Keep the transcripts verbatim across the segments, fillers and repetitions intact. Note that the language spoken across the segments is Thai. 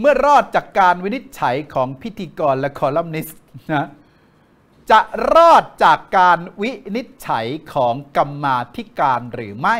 เมื่อรอดจากการวินิจฉัยของพิธีกรและคอลัมนิสต์นะจะรอดจากการวินิจฉัยของกรรมาธิการหรือไม่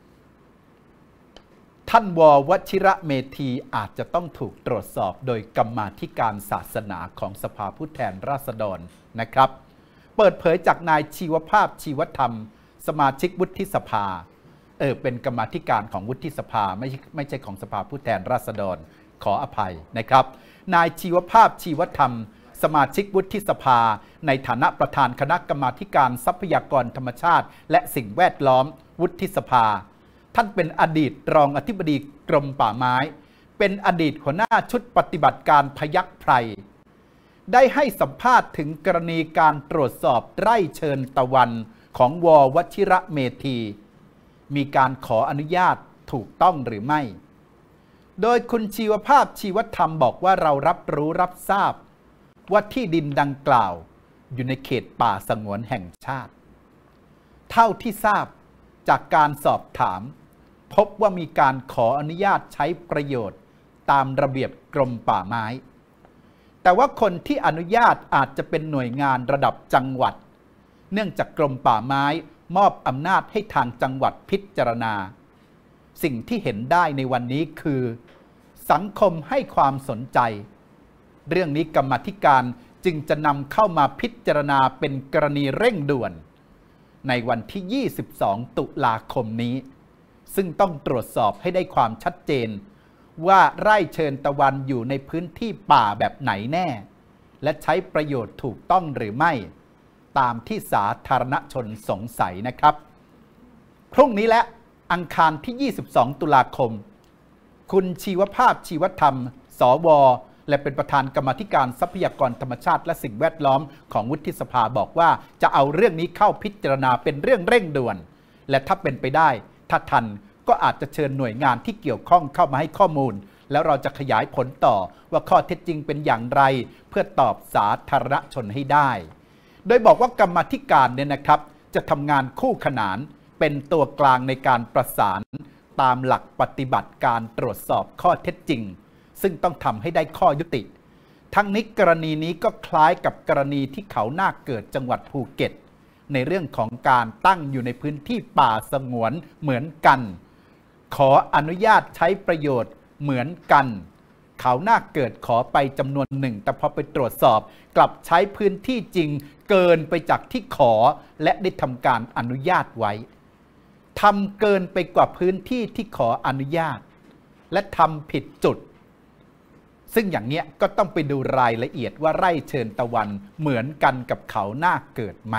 ท่านว.วชิระเมธีอาจจะต้องถูกตรวจสอบโดยกรรมาธิการศาสนาของสภาผู้แทนราษฎรนะครับเปิดเผยจากนายชีวภาพชีวธรรมสมาชิกวุฒิสภาเออเป็นกรรมาธิการของวุฒิสภาไม่ใช่ไม่ใช่ของสภาผู้แทนราษฎรขออภัยนะครับนายชีวภาพชีวธรรมสมาชิกวุฒิสภาในฐานะประธานคณะกรรมาธิการทรัพยากรธรรมชาติและสิ่งแวดล้อมวุฒิสภาท่านเป็นอดีตรองอธิบดีกรมป่าไม้เป็นอดีตหัวหน้าชุดปฏิบัติการพยัคฆ์ไพรได้ให้สัมภาษณ์ถึงกรณีการตรวจสอบไร่เชิญตะวันของว.วชิระเมธีมีการขออนุญาตถูกต้องหรือไม่โดยคุณชีวภาพชีวธรรมบอกว่าเรารับรู้รับทราบว่าที่ดินดังกล่าวอยู่ในเขตป่าสงวนแห่งชาติเท่าที่ทราบจากการสอบถามพบว่ามีการขออนุญาตใช้ประโยชน์ตามระเบียบกรมป่าไม้แต่ว่าคนที่อนุญาตอาจจะเป็นหน่วยงานระดับจังหวัดเนื่องจากกรมป่าไม้มอบอำนาจให้ทางจังหวัดพิจารณาสิ่งที่เห็นได้ในวันนี้คือสังคมให้ความสนใจเรื่องนี้กรรมาธิการจึงจะนำเข้ามาพิจารณาเป็นกรณีเร่งด่วนในวันที่ยี่สิบสองตุลาคมนี้ซึ่งต้องตรวจสอบให้ได้ความชัดเจนว่าไร่เชิญตะวันอยู่ในพื้นที่ป่าแบบไหนแน่และใช้ประโยชน์ถูกต้องหรือไม่ตามที่สาธารณชนสงสัยนะครับพรุ่งนี้และอังคารที่ยี่สิบสองตุลาคมคุณชีวภาพชีวธรรมสวและเป็นประธานกรรมาธิการทรัพยากรธรรมชาติและสิ่งแวดล้อมของวุฒิสภาบอกว่าจะเอาเรื่องนี้เข้าพิจารณาเป็นเรื่องเร่งด่วนและถ้าเป็นไปได้ถ้าทันก็อาจจะเชิญหน่วยงานที่เกี่ยวข้องเข้ามาให้ข้อมูลแล้วเราจะขยายผลต่อว่าข้อเท็จจริงเป็นอย่างไรเพื่อตอบสาธารณชนให้ได้โดยบอกว่ากรรมาธิการเนี่ยนะครับจะทำงานคู่ขนานเป็นตัวกลางในการประสานตามหลักปฏิบัติการตรวจสอบข้อเท็จจริงซึ่งต้องทำให้ได้ข้อยุติทั้งนี้กรณีนี้ก็คล้ายกับกรณีที่เขานาคเกิดจังหวัดภูเก็ตในเรื่องของการตั้งอยู่ในพื้นที่ป่าสงวนเหมือนกันขออนุญาตใช้ประโยชน์เหมือนกันเขานาคเกิดขอไปจำนวนหนึ่งแต่พอไปตรวจสอบกลับใช้พื้นที่จริงเกินไปจากที่ขอและได้ทำการอนุญาตไว้ทำเกินไปกว่าพื้นที่ที่ขออนุญาตและทำผิดจุดซึ่งอย่างเนี้ยก็ต้องไปดูรายละเอียดว่าไร่เชิญตะวันเหมือนกันกับเขานาคเกิดไหม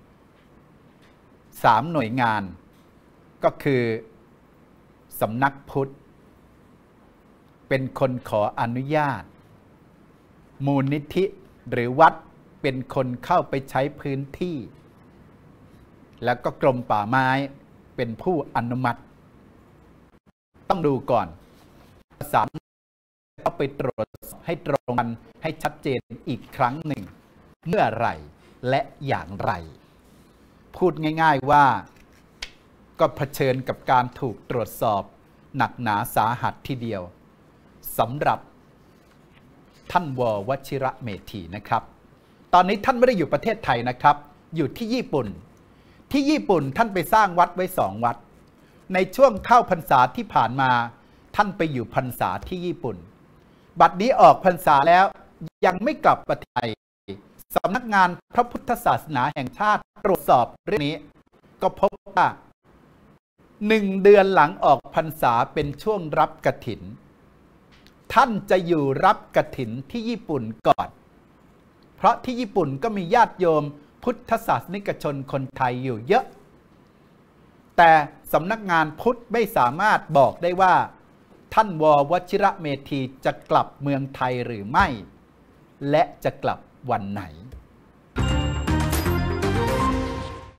สามหน่วยงานก็คือสำนักพุทธเป็นคนขออนุญาตมูลนิธิหรือวัดเป็นคนเข้าไปใช้พื้นที่แล้วก็กรมป่าไม้เป็นผู้อนุมัติต้องดูก่อนสามต้องไปตรวจให้ตรงกันให้ชัดเจนอีกครั้งหนึ่งเมื่อไหร่และอย่างไรพูดง่ายๆว่าก็เผชิญกับการถูกตรวจสอบหนักหนาสาหัสทีเดียวสำหรับท่านว.วชิระเมธีนะครับตอนนี้ท่านไม่ได้อยู่ประเทศไทยนะครับอยู่ที่ญี่ปุ่นที่ญี่ปุ่นท่านไปสร้างวัดไว้สองวัดในช่วงเข้าพรรษาที่ผ่านมาท่านไปอยู่พรรษาที่ญี่ปุ่นบัดนี้ออกพรรษาแล้วยังไม่กลับประเทศไทยสำนักงานพระพุทธศาสนาแห่งชาติตรวจสอบเรื่องนี้ก็พบว่าหนึ่งเดือนหลังออกพรรษาเป็นช่วงรับกฐินท่านจะอยู่รับกฐินที่ญี่ปุ่นก่อนเพราะที่ญี่ปุ่นก็มีญาติโยมพุทธศาสนิกชนคนไทยอยู่เยอะแต่สำนักงานพุทธไม่สามารถบอกได้ว่าท่านว.วชิระเมธีจะกลับเมืองไทยหรือไม่และจะกลับวันไหน